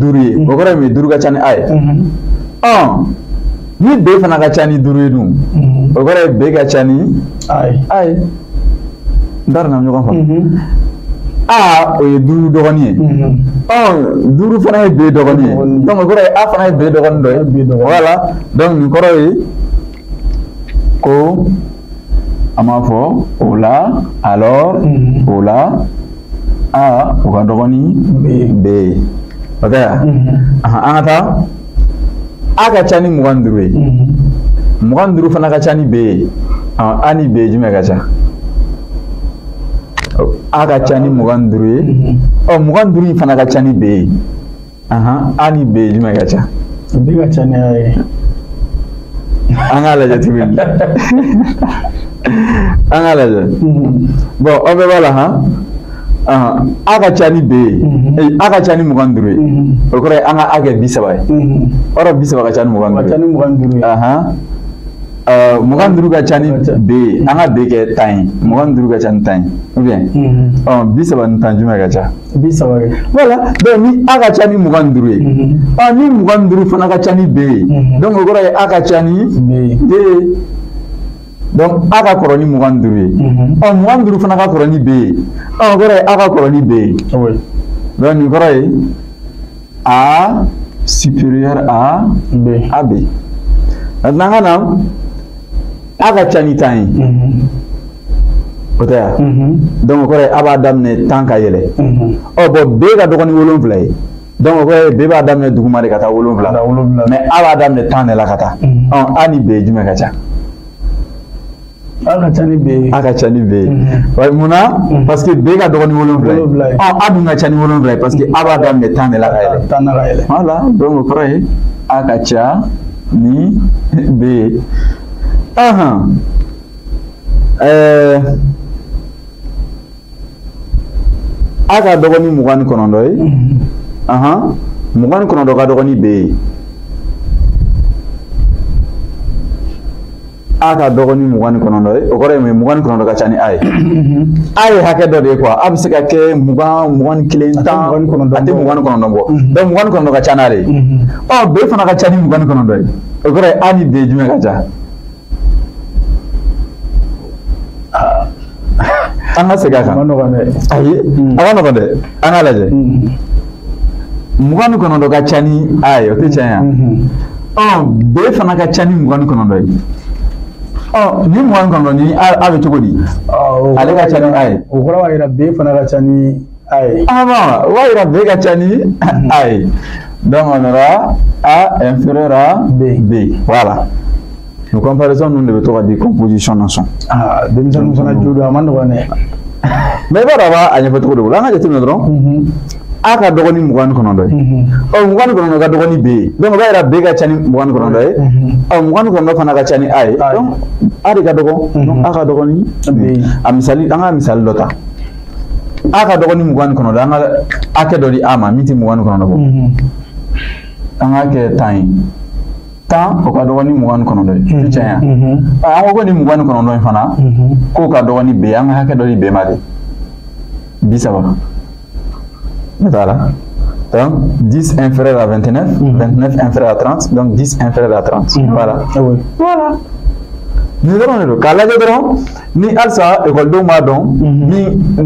duuru ye o kɔrɔ ye mun ye duuru ka ca ni a ye ni B fana ka ca ni duuru ye dun o kɔrɔ ye B ka ca ni a ye n t'a dɔn na ɲɔgɔn faamu A o ye duuru dɔgɔnin ye duuru fana ye B dɔgɔnin ye donc o kɔrɔ ye A fana ye B dɔgɔnin dɔ ye voilà donc nin kɔrɔ ye ko a m'a fɔ o la alors o la A o ka dɔgɔ ni B ye o tɛ yan an ka taa A ka ca ni 25 ye 25 fana ka ca ni B ye A ni B jumɛn ka ca A ka ca ni 25 ye 25 in fana ka ca ni B ye A ni B jumɛn ka ca B ka ca ni A ye an k'a lajɛ tuguni an k'a lajɛ bon aw bɛɛ b'a la A ka ca ni B ye A ka ca ni 25 ye o kɔrɔ ye an ka A kɛ 30 ye ɔrɔ 30 ka ca ni 25 ye 25 ka ca ni B ye an ka B kɛ 10 ye 25 ka ca ni 10 ye ou bien 30 ni 10 jumɛn ka ca 30 ye voilà donc ni A ka ca ni 25 ye ni 25 fana ka ca ni B ye donc o kɔrɔ ye A ka ca ni B ye donc A ka kɔrɔ ni 25 ye 25 fana ka kɔrɔ ni B ye o kɔrɔ ye A ka kɔrɔ ni B ye donc nin kɔrɔ ye A supérieur à B maintenant ka na A ka ca ni 10 ye o tɛ yan donc o kɔrɔ ye A b'a daminɛ 10 ka yɛlɛ bon B ka dɔgɔ ni 7 ye donc o kɔrɔ ye B b'a daminɛ duguma de ka taa 7 mais A b'a daminɛ 10 de la ka taa A ni B jumɛn ka ca A ka ca ni B ye A ka ca ni B ye munna parce que B ka dɔgɔ ni 7 ye A dun ka ca ni 7 ye parce que A b'a daminɛ 10 de la ka yɛlɛ voilà donc o kɔrɔ ye A ka ca ni B ye A ka dɔgɔ ni 29 ye 29 ka dɔgɔ ni B ye A ka dɔgɔ ni 29 ye o kɔrɔ ye mun ye 29 ka ca ni A ye A ye hakɛ dɔ de ye quoi A bɛ se ka kɛ 20 21 10 a tɛ 29 bɔ donc 29 ka ca n'ale ye B fana ka ca ni 29 ye o kɔrɔ ye A ni B jumɛn ka ca an ka segin a kan ayi a ka nɔgɔn dɛ an k'a lajɛ 29 ka ca ni A ye o tɛ tiɲɛ yan B fana ka ca ni 29 ye ni 29 ni A bɛ cogo di ale ka ca ni A ye o kɔrɔ b'a jira B fana ka ca ni A ye o b'a jira B ka ca ni A ye donc on aura A inférieur à B voilà ni comparaison ninnu de bɛ to ka di composition na sɔn denmisɛnninw fana jo don a ma nɔgɔn dɛ mais i b'a dɔn a b'a ɲɛfɔ cogo de bolo an ka jateminɛ dɔrɔn A ka dɔgɔ ni 29 ye 29 ka dɔgɔ ni B ye donc o b'a jira B ka ca ni 29 ye 29 fana ka ca ni A ye donc A de ka dɔgɔ donc A ka dɔgɔ ni B a misali an ka misali dɔ ta A ka dɔgɔ ni 29 an ka hakɛ dɔ di A ma min tɛ 29 bɔ an ka kɛ 10 ye 10 o ka dɔgɔ ni 29 ye tiɲɛ yan an ko ko ni 29 in fana k'o ka dɔgɔ ni B an ka hakɛ dɔ di B ma de 30 ne t'a la donc 10 inférieur à 29 29 inférieur à 30 donc 10 inférieur à 30 voilà voilà ni dɔrɔn de don k'a lajɛ dɔrɔn ni halisa ekɔlidenw b'a dɔn ni